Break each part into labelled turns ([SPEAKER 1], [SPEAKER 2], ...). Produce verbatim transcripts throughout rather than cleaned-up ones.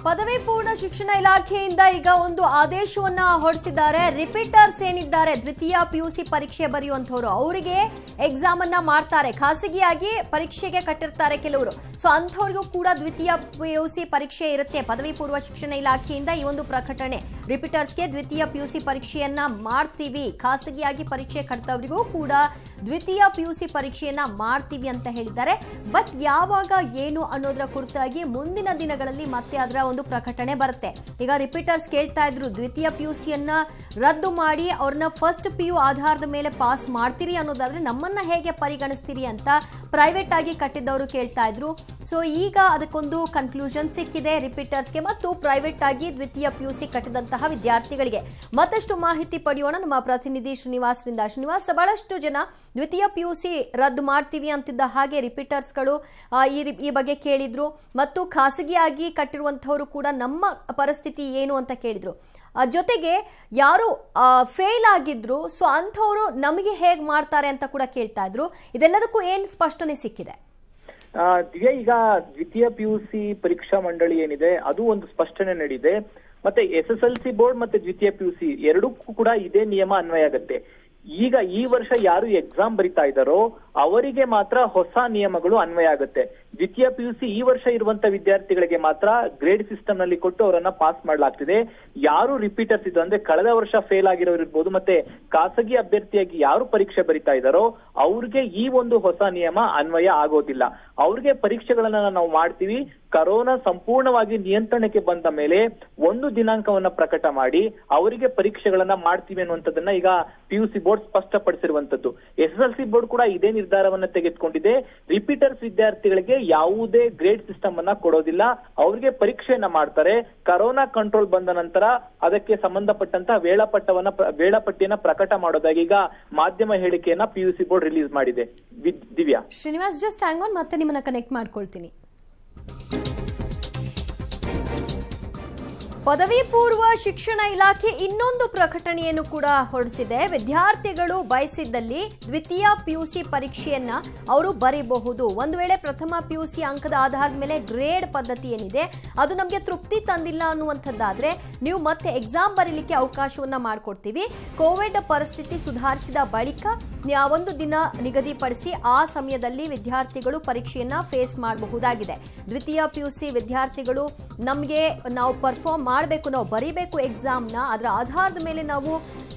[SPEAKER 1] ಪದವಿ ಪೂರ್ಣ ಶಿಕ್ಷಣ ಇಲಾಖೆಯಿಂದ ಈಗ ಒಂದು ಆದೇಶವನ್ನ ಹೊರಡಿಸಿದ್ದಾರೆ. ರಿಪೀಟರ್ಸ್ ಏನಿದ್ದಾರೆ ದ್ವಿತೀಯ ಪಿಯುಸಿ ಪರೀಕ್ಷೆ ಬರೆಯುವಂತವರು ಅವರಿಗೆ ಎಕ್ಸಾಮ್ ಅನ್ನ ಮಾಡ್ತಾರೆ. ಖಾಸಗಿಯಾಗಿ ಪರೀಕ್ಷೆಗೆ ಕಟ್ಟಿರ್ತಾರೆ ಕೆಲವರು. ಸೊ ಅಂಥವ್ರಿಗೂ ಕೂಡ ದ್ವಿತೀಯ ಪಿಯುಸಿ ಪರೀಕ್ಷೆ ಇರುತ್ತೆ. ಪದವಿ ಪೂರ್ವ ಶಿಕ್ಷಣ ಇಲಾಖೆಯಿಂದ ಈ ಒಂದು ಪ್ರಕಟಣೆ, ರಿಪೀಟರ್ಸ್ಗೆ ದ್ವಿತೀಯ ಪಿಯುಸಿ ಪರೀಕ್ಷೆಯನ್ನ ಮಾಡ್ತೀವಿ, ಖಾಸಗಿಯಾಗಿ ಪರೀಕ್ಷೆ ಕಟ್ಟಿದವರಿಗೂ ಕೂಡ ದ್ವಿತೀಯ ಪಿಯುಸಿ ಪರೀಕ್ಷೆಯನ್ನ ಮಾಡ್ತೀವಿ ಅಂತ ಹೇಳಿದ್ದಾರೆ. ಬಟ್ ಯಾವಾಗ ಏನು ಅನ್ನೋದರ ಕುರಿತಾಗಿ ಮುಂದಿನ ದಿನಗಳಲ್ಲಿ ಮತ್ತೆ ಅದರ ಒಂದು ಪ್ರಕಟಣೆ ಬರುತ್ತೆ. ಈಗ ರಿಪೀಟರ್ಸ್ ಕೇಳ್ತಾ ಇದ್ರು, ದ್ವಿತೀಯ ಪಿಯುಸಿಯನ್ನ ರದ್ದು ಮಾಡಿ ಅವ್ರನ್ನ ಫಸ್ಟ್ ಪಿಯು ಆಧಾರದ ಮೇಲೆ ಪಾಸ್ ಮಾಡ್ತೀರಿ ಅನ್ನೋದಾದ್ರೆ ನಮ್ಮನ್ನ ಹೇಗೆ ಪರಿಗಣಿಸ್ತೀರಿ ಅಂತ ಪ್ರೈವೇಟ್ ಆಗಿ ಕಟ್ಟಿದ್ದವರು ಕೇಳ್ತಾ ಇದ್ರು. ಸೊ ಈಗ ಅದಕ್ಕೊಂದು ಕನ್ಕ್ಲೂಷನ್ ಸಿಕ್ಕಿದೆ ರಿಪೀಟರ್ಸ್ಗೆ ಮತ್ತು ಪ್ರೈವೇಟ್ ಆಗಿ ದ್ವಿತೀಯ ಪಿಯುಸಿ ಕಟ್ಟಿದಂತಹ ವಿದ್ಯಾರ್ಥಿಗಳಿಗೆ. ಮತ್ತಷ್ಟು ಮಾಹಿತಿ ಪಡೆಯೋಣ ನಮ್ಮ ಪ್ರತಿನಿಧಿ ಶ್ರೀನಿವಾಸ್ರಿಂದ. ಶ್ರೀನಿವಾಸ್, ಬಹಳಷ್ಟು ಜನ ದ್ವಿತೀಯ ಪಿಯುಸಿ ರದ್ದು ಮಾಡ್ತೀವಿ ಅಂತಿದ್ದ ಹಾಗೆ ರಿಪೀಟರ್ಸ್ಗಳು ಈ ಬಗ್ಗೆ ಕೇಳಿದ್ರು ಮತ್ತು ಖಾಸಗಿಯಾಗಿ ಕಟ್ಟಿರುವಂತಹವರು ಕೂಡ ನಮ್ಮ ಪರಿಸ್ಥಿತಿ ಏನು ಅಂತ ಕೇಳಿದ್ರು. ಜೊತೆಗೆ ಯಾರು ಫೇಲ್ ಆಗಿದ್ರು, ಸೊ ಅಂಥವ್ರು ನಮಗೆ ಹೇಗ್ ಮಾಡ್ತಾರೆ ಅಂತ ಕೂಡ ಕೇಳ್ತಾ ಇದ್ರು. ಇದೆಲ್ಲದಕ್ಕೂ ಏನ್ ಸ್ಪಷ್ಟನೆ ಸಿಕ್ಕಿದೆ?
[SPEAKER 2] ದಿವ್ಯಾ, ಈಗ ದ್ವಿತೀಯ ಪಿಯುಸಿ ಪರೀಕ್ಷಾ ಮಂಡಳಿ ಏನಿದೆ ಅದು ಒಂದು ಸ್ಪಷ್ಟನೆ ನೀಡಿದೆ. ಮತ್ತೆ S S L C board ಮತ್ತೆ ದ್ವಿತೀಯ ಪಿಯುಸಿ ಎರಡಕ್ಕೂ ಕೂಡ ಇದೇ ನಿಯಮ ಅನ್ವಯ ಆಗುತ್ತೆ. ಈಗ ಈ ವರ್ಷ ಯಾರು ಎಕ್ಸಾಮ್ ಬರಿತಾ ಇದ್ದಾರೋ ಅವರಿಗೆ ಮಾತ್ರ ಹೊಸ ನಿಯಮಗಳು ಅನ್ವಯ ಆಗುತ್ತೆ. ದ್ವಿತೀಯ ಪಿಯುಸಿ ಈ ವರ್ಷ ಇರುವಂತ ವಿದ್ಯಾರ್ಥಿಗಳಿಗೆ ಮಾತ್ರ ಗ್ರೇಡ್ ಸಿಸ್ಟಮ್ ನಲ್ಲಿ ಕೊಟ್ಟು ಅವರನ್ನ ಪಾಸ್ ಮಾಡಲಾಗ್ತಿದೆ. ಯಾರು ರಿಪೀಟರ್ಸ್ ಇದ್ರು ಅಂದ್ರೆ ಕಳೆದ ವರ್ಷ ಫೇಲ್ ಆಗಿರೋರು ಇರ್ಬೋದು, ಮತ್ತೆ ಖಾಸಗಿ ಅಭ್ಯರ್ಥಿಯಾಗಿ ಯಾರು ಪರೀಕ್ಷೆ ಬರಿತಾ ಇದ್ದಾರೋ ಅವ್ರಿಗೆ ಈ ಒಂದು ಹೊಸ ನಿಯಮ ಅನ್ವಯ ಆಗೋದಿಲ್ಲ. ಅವ್ರಿಗೆ ಪರೀಕ್ಷೆಗಳನ್ನ ನಾವು ಮಾಡ್ತೀವಿ, ಕರೋನಾ ಸಂಪೂರ್ಣವಾಗಿ ನಿಯಂತ್ರಣಕ್ಕೆ ಬಂದ ಮೇಲೆ ಒಂದು ದಿನಾಂಕವನ್ನ ಪ್ರಕಟ ಮಾಡಿ ಅವರಿಗೆ ಪರೀಕ್ಷೆಗಳನ್ನ ಮಾಡ್ತೀವಿ ಅನ್ನುವಂಥದ್ದನ್ನ ಈಗ ಪಿಯುಸಿ ಬೋರ್ಡ್ ಸ್ಪಷ್ಟಪಡಿಸಿರುವಂತದ್ದು. S S L C board ಕೂಡ ಇದೇ ನಿರ್ಧಾರವನ್ನ ತೆಗೆದುಕೊಂಡಿದೆ. ರಿಪೀಟರ್ಸ್ ವಿದ್ಯಾರ್ಥಿಗಳಿಗೆ ಯಾವುದೇ ಗ್ರೇಡ್ ಸಿಸ್ಟಮ್ ಅನ್ನ ಕೊಡೋದಿಲ್ಲ, ಅವರಿಗೆ ಪರೀಕ್ಷೆಯನ್ನ ಮಾಡ್ತಾರೆ. ಕರೋನಾ ಕಂಟ್ರೋಲ್ ಬಂದ ನಂತರ ಅದಕ್ಕೆ ಸಂಬಂಧಪಟ್ಟಂತಹ ವೇಳಾಪಟ್ಟವನ್ನ ವೇಳಾಪಟ್ಟಿಯನ್ನ ಪ್ರಕಟ ಮಾಡೋದಾಗಿ ಈಗ ಮಾಧ್ಯಮ ಹೇಳಿಕೆಯನ್ನ ಪಿಯುಸಿ ಬೋರ್ಡ್ ರಿಲೀಸ್ ಮಾಡಿದೆ. Divya,
[SPEAKER 1] Srinivas, just hang on, ಮತ್ತೆ ನಿಮ್ಮನ್ನ ಕನೆಕ್ಟ್ ಮಾಡ್ಕೊಳ್ತೀನಿ. ಪದವಿ ಪೂರ್ವ ಶಿಕ್ಷಣ ಇಲಾಖೆ ಇನ್ನೊಂದು ಪ್ರಕಟಣೆಯನ್ನು ಕೂಡ ಹೊರಡಿಸಿದೆ. ವಿದ್ಯಾರ್ಥಿಗಳು ಬಯಸಿದ್ದಲ್ಲಿ ದ್ವಿತೀಯ ಪಿಯುಸಿ ಪರೀಕ್ಷೆಯನ್ನ ಅವರು ಬರೀಬಹುದು. ಒಂದು ವೇಳೆ ಪ್ರಥಮ ಪಿಯುಸಿ ಅಂಕದ ಆಧಾರದ ಮೇಲೆ ಗ್ರೇಡ್ ಪದ್ಧತಿ ಏನಿದೆ ಅದು ನಮಗೆ ತೃಪ್ತಿ ತಂದಿಲ್ಲ ಅನ್ನುವಂಥದ್ದಾದ್ರೆ ನೀವು ಮತ್ತೆ ಎಕ್ಸಾಮ್ ಬರೀಲಿಕ್ಕೆ ಅವಕಾಶವನ್ನ ಮಾಡಿಕೊಡ್ತೀವಿ. ಕೋವಿಡ್ ಪರಿಸ್ಥಿತಿ ಸುಧಾರಿಸಿದ ಬಳಿಕ ಒಂದು ದಿನ ನಿಗದಿಪಡಿಸಿ ಆ ಸಮಯದಲ್ಲಿ ವಿದ್ಯಾರ್ಥಿಗಳು ಪರೀಕ್ಷೆಯನ್ನ ಫೇಸ್ ಮಾಡಬಹುದಾಗಿದೆ. ದ್ವಿತೀಯ ಪಿಯುಸಿ ವಿದ್ಯಾರ್ಥಿಗಳು ನಮಗೆ ನಾವು ಪರ್ಫಾರ್ಮ್ ಮಾಡಬೇಕು, ನಾವು ಬರೀಬೇಕು ಎಕ್ಸಾಮ್ನ, ಅದರ ಆಧಾರದ ಮೇಲೆ ನಾವು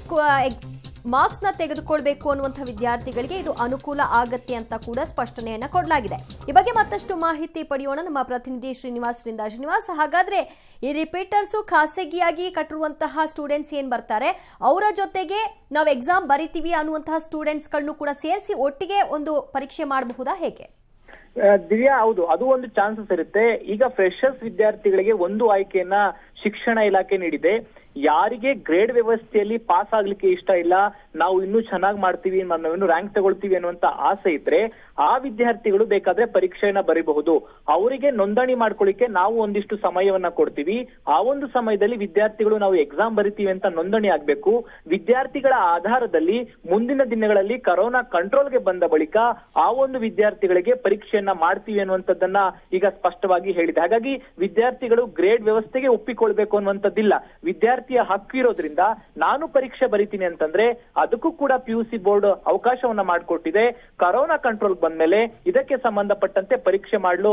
[SPEAKER 1] ಮಾರ್ಕ್ಸ್ ನ ತೆಗೆದುಕೊಳ್ಬೇಕು ಅನ್ನುವಂಥ ವಿದ್ಯಾರ್ಥಿಗಳಿಗೆ ಇದು ಅನುಕೂಲ ಆಗತ್ತೆ ಅಂತ ಕೂಡ ಸ್ಪಷ್ಟನೆಯನ್ನ ಕೊಡಲಾಗಿದೆ. ಈ ಬಗ್ಗೆ ಮತ್ತಷ್ಟು ಮಾಹಿತಿ ಪಡೆಯೋಣ ನಮ್ಮ ಪ್ರತಿನಿಧಿ ಶ್ರೀನಿವಾಸ್ರಿಂದ. ಶ್ರೀನಿವಾಸ್, ಹಾಗಾದ್ರೆ ಈ ರಿಪೀಟರ್ಸು ಖಾಸಗಿಯಾಗಿ ಕಟ್ಟಿರುವಂತಹ ಸ್ಟೂಡೆಂಟ್ಸ್ ಏನ್ ಬರ್ತಾರೆ ಅವರ ಜೊತೆಗೆ ನಾವು ಎಕ್ಸಾಮ್ ಬರಿತೀವಿ ಅನ್ನುವಂತಹ ಸ್ಟೂಡೆಂಟ್ಸ್ ಗಳನ್ನು ಕೂಡ ಸೇರಿಸಿ ಒಟ್ಟಿಗೆ ಒಂದು ಪರೀಕ್ಷೆ ಮಾಡಬಹುದಾ, ಹೇಗೆ?
[SPEAKER 2] ದಿವ್ಯಾ, ಹೌದು, ಅದು ಒಂದು ಚಾನ್ಸಸ್ ಇರುತ್ತೆ. ಈಗ ಫ್ರೆಶರ್ಸ್ ವಿದ್ಯಾರ್ಥಿಗಳಿಗೆ ಒಂದು ಆಯ್ಕೆಯನ್ನ ಶಿಕ್ಷಣ ಇಲಾಖೆ ನೀಡಿದೆ. ಯಾರಿಗೆ ಗ್ರೇಡ್ ವ್ಯವಸ್ಥೆಯಲ್ಲಿ ಪಾಸ್ ಆಗ್ಲಿಕ್ಕೆ ಇಷ್ಟ ಇಲ್ಲ, ನಾವು ಇನ್ನೂ ಚೆನ್ನಾಗಿ ಮಾಡ್ತೀವಿ, ನಾವಿನ್ನು ರ್ಯಾಂಕ್ ತಗೊಳ್ತೀವಿ ಅನ್ನುವಂತ ಆಸೆ ಇದ್ರೆ ಆ ವಿದ್ಯಾರ್ಥಿಗಳು ಬೇಕಾದ್ರೆ ಪರೀಕ್ಷೆಯನ್ನ ಬರೀಬಹುದು. ಅವರಿಗೆ ನೋಂದಣಿ ಮಾಡ್ಕೊಳ್ಳಿಕ್ಕೆ ನಾವು ಒಂದಿಷ್ಟು ಸಮಯವನ್ನ ಕೊಡ್ತೀವಿ. ಆ ಒಂದು ಸಮಯದಲ್ಲಿ ವಿದ್ಯಾರ್ಥಿಗಳು ನಾವು ಎಕ್ಸಾಮ್ ಬರಿತೀವಿ ಅಂತ ನೋಂದಣಿ ಆಗ್ಬೇಕು. ವಿದ್ಯಾರ್ಥಿಗಳ ಆಧಾರದಲ್ಲಿ ಮುಂದಿನ ದಿನಗಳಲ್ಲಿ ಕರೋನಾ ಕಂಟ್ರೋಲ್ಗೆ ಬಂದ ಬಳಿಕ ಆ ಒಂದು ವಿದ್ಯಾರ್ಥಿಗಳಿಗೆ ಪರೀಕ್ಷೆಯನ್ನ ಮಾಡ್ತೀವಿ ಅನ್ನುವಂಥದ್ದನ್ನ ಈಗ ಸ್ಪಷ್ಟವಾಗಿ ಹೇಳಿದೆ. ಹಾಗಾಗಿ ವಿದ್ಯಾರ್ಥಿಗಳು ಗ್ರೇಡ್ ವ್ಯವಸ್ಥೆಗೆ ಒಪ್ಪಿಕೊಳ್ಬೇಕು ಅನ್ನುವಂಥದ್ದಿಲ್ಲ. ವಿದ್ಯಾರ್ಥಿ ಹಕ್ಕು ಇರೋದ್ರಿಂದ ನಾನು ಪರೀಕ್ಷೆ ಬರಿತೀನಿ ಅಂತಂದ್ರೆ ಅದಕ್ಕೂ ಕೂಡ ಪಿಯುಸಿ ಬೋರ್ಡ್ ಅವಕಾಶವನ್ನ ಮಾಡಿಕೊಟ್ಟಿದೆ. ಕರೋನಾ ಕಂಟ್ರೋಲ್ ಬಂದ್ಮೇಲೆ ಇದಕ್ಕೆ ಸಂಬಂಧಪಟ್ಟಂತೆ ಪರೀಕ್ಷೆ ಮಾಡಲು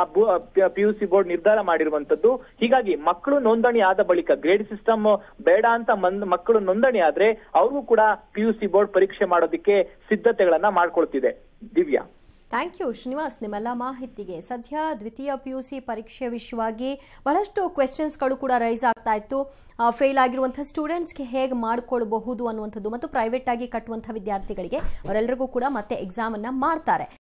[SPEAKER 2] ಪಿಯುಸಿ ಬೋರ್ಡ್ ನಿರ್ಧಾರ ಮಾಡಿರುವಂತದ್ದು. ಹೀಗಾಗಿ ಮಕ್ಕಳು ನೋಂದಣಿ ಆದ ಬಳಿಕ ಗ್ರೇಡ್ ಸಿಸ್ಟಮ್ ಬೇಡ ಅಂತ ಮಕ್ಕಳು ನೋಂದಣಿ ಆದ್ರೆ ಅವ್ರಿಗೂ ಕೂಡ ಪಿಯುಸಿ ಬೋರ್ಡ್ ಪರೀಕ್ಷೆ ಮಾಡೋದಕ್ಕೆ ಸಿದ್ಧತೆಗಳನ್ನ ಮಾಡ್ಕೊಳ್ತಿದೆ. ದಿವ್ಯಾ,
[SPEAKER 1] ಥ್ಯಾಂಕ್ ಯು ಶ್ರೀನಿವಾಸ್ ನಿಮ್ಮೆಲ್ಲ ಮಾಹಿತಿಗೆ. ಸದ್ಯ ದ್ವಿತೀಯ ಪಿಯುಸಿ ಪರೀಕ್ಷೆ ವಿಷಯವಾಗಿ ಬಹಳಷ್ಟು ಕ್ವೆಶ್ಚನ್ಸ್ಗಳು ಕೂಡ ರೈಸ್ ಆಗ್ತಾ ಇತ್ತು. ಫೇಲ್ ಆಗಿರುವಂತಹ ಸ್ಟೂಡೆಂಟ್ಸ್ಗೆ ಹೇಗೆ ಮಾಡ್ಕೊಳ್ಬಹುದು ಅನ್ನುವಂಥದ್ದು ಮತ್ತು ಪ್ರೈವೇಟ್ ಆಗಿ ಕಟ್ಟುವಂತಹ ವಿದ್ಯಾರ್ಥಿಗಳಿಗೆ ಅವರೆಲ್ಲರಿಗೂ ಕೂಡ ಮತ್ತೆ ಎಕ್ಸಾಮ್ ಅನ್ನ ಮಾಡ್ತಾರೆ.